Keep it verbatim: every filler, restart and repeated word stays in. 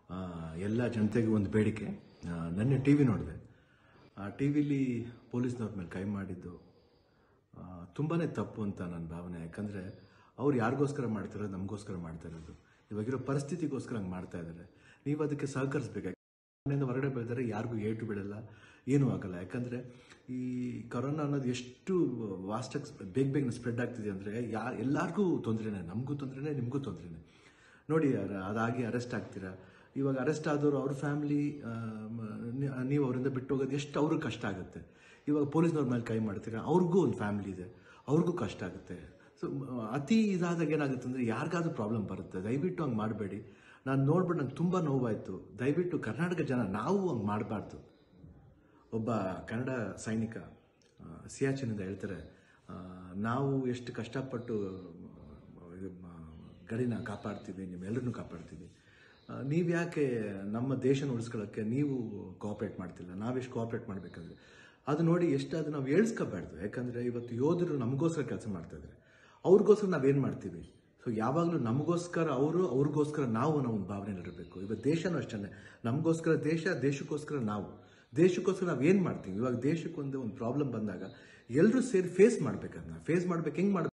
ಎಲ್ಲ ಜನತೆಗೆ ಒಂದು ಬೇಡಿಕೆ. ನನ್ನ ಟಿ ವಿ ನೋಡಿದೆ. ಆ ಟಿ ವಿಲಿ ಪೊಲೀಸ್ನವ್ರ ಮೇಲೆ ಕೈ ಮಾಡಿದ್ದು ತುಂಬಾ ತಪ್ಪು ಅಂತ ನನ್ನ ಭಾವನೆ. ಯಾಕಂದರೆ ಅವ್ರು ಯಾರಿಗೋಸ್ಕರ ಮಾಡ್ತಿರೋದು, ನಮಗೋಸ್ಕರ ಮಾಡ್ತಾ ಇರೋದು. ಇವಾಗಿರೋ ಪರಿಸ್ಥಿತಿಗೋಸ್ಕರ ಹಂಗೆ ಮಾಡ್ತಾ ಇದ್ದಾರೆ. ನೀವು ಅದಕ್ಕೆ ಸಹಕರಿಸ್ಬೇಕು. ಮನೆಯಿಂದ ಹೊರಗಡೆ ಬೆಳೆದರೆ ಯಾರಿಗೂ ಏಟು ಬೀಳಲ್ಲ, ಏನೂ ಆಗಲ್ಲ. ಯಾಕಂದರೆ ಈ ಕೊರೋನಾ ಅನ್ನೋದು ಎಷ್ಟು ವಾಸ್ಟಾಗಿ ಬೇಗ ಬೇಗನೆ ಸ್ಪ್ರೆಡ್ ಆಗ್ತಿದೆ ಅಂದರೆ ಯಾ ಎಲ್ಲರಿಗೂ ತೊಂದರೆನೇ, ನಮಗೂ ತೊಂದರೆನೇ, ನಿಮಗೂ ತೊಂದರೆನೇ. ನೋಡಿ, ಅದಾಗಿ ಅರೆಸ್ಟ್ ಆಗ್ತೀರಾ. ಇವಾಗ ಅರೆಸ್ಟ್ ಆದವರು ಅವ್ರ ಫ್ಯಾಮಿಲಿ, ನೀವು ಅವರಿಂದ ಬಿಟ್ಟು ಹೋಗೋದು ಎಷ್ಟು ಅವ್ರಿಗೆ ಕಷ್ಟ ಆಗುತ್ತೆ. ಇವಾಗ ಪೊಲೀಸ್ನವ್ರ ಮೇಲೆ ಕೈ ಮಾಡ್ತೀರಾ, ಅವ್ರಿಗೂ ಒಂದು ಫ್ಯಾಮಿಲಿ ಇದೆ, ಅವ್ರಿಗೂ ಕಷ್ಟ ಆಗುತ್ತೆ. ಸೊ ಅತಿ ಇದಾದಾಗ ಏನಾಗುತ್ತೆ ಅಂದರೆ ಯಾರಿಗಾದ್ರೂ ಪ್ರಾಬ್ಲಮ್ ಬರುತ್ತೆ. ದಯವಿಟ್ಟು ಹಂಗೆ ಮಾಡಬೇಡಿ. ನಾನು ನೋಡ್ಬಿಟ್ಟು ನಂಗೆ ತುಂಬ ನೋವಾಯಿತು. ದಯವಿಟ್ಟು ಕರ್ನಾಟಕ ಜನ ನಾವು ಹಂಗೆ ಮಾಡಬಾರ್ದು. ಒಬ್ಬ ಕನ್ನಡ ಸೈನಿಕ ಸಿಯಾಚಿನಿಂದ ಹೇಳ್ತಾರೆ, ನಾವು ಎಷ್ಟು ಕಷ್ಟಪಟ್ಟು ಗಡಿನ ಕಾಪಾಡ್ತೀವಿ, ನಿಮ್ಮೆಲ್ಲರನ್ನೂ ಕಾಪಾಡ್ತೀವಿ, ನೀವು ಯಾಕೆ ನಮ್ಮ ದೇಶನ ಉಳಿಸ್ಕೊಳ್ಳೋಕ್ಕೆ ನೀವು ಕೋಆಪ್ರೇಟ್ ಮಾಡ್ತಿಲ್ಲ, ನಾವೆಷ್ಟು ಕೋಆಪ್ರೇಟ್ ಮಾಡಬೇಕಂದ್ರೆ ಅದು ನೋಡಿ ಎಷ್ಟಾದರೂ ನಾವು ಹೇಳ್ಸ್ಕೋಬಾರ್ದು. ಯಾಕಂದರೆ ಇವತ್ತು ಯೋಧರು ನಮಗೋಸ್ಕರ ಕೆಲಸ ಮಾಡ್ತಾಯಿದ್ದಾರೆ, ಅವ್ರಿಗೋಸ್ಕರ ನಾವೇನು ಮಾಡ್ತೀವಿ. ಸೊ ಯಾವಾಗಲೂ ನಮಗೋಸ್ಕರ ಅವರು, ಅವ್ರಿಗೋಸ್ಕರ ನಾವು ನಾವು ಒಂದು ಭಾವನೆಯಲ್ಲಿರಬೇಕು. ಇವತ್ತು ದೇಶನೂ ಅಷ್ಟೇ, ನಮಗೋಸ್ಕರ ದೇಶ, ದೇಶಕ್ಕೋಸ್ಕರ ನಾವು, ದೇಶಕ್ಕೋಸ್ಕರ ನಾವು ಏನು ಮಾಡ್ತೀವಿ. ಇವಾಗ ದೇಶಕ್ಕೊಂದು ಒಂದು ಪ್ರಾಬ್ಲಮ್ ಬಂದಾಗ ಎಲ್ಲರೂ ಸೇರಿ ಫೇಸ್ ಮಾಡ್ಬೇಕು. ಅದನ್ನ ಫೇಸ್ ಮಾಡ್ಬೇಕು. ಹೆಂಗೆ ಮಾಡ್ಬೇಕು?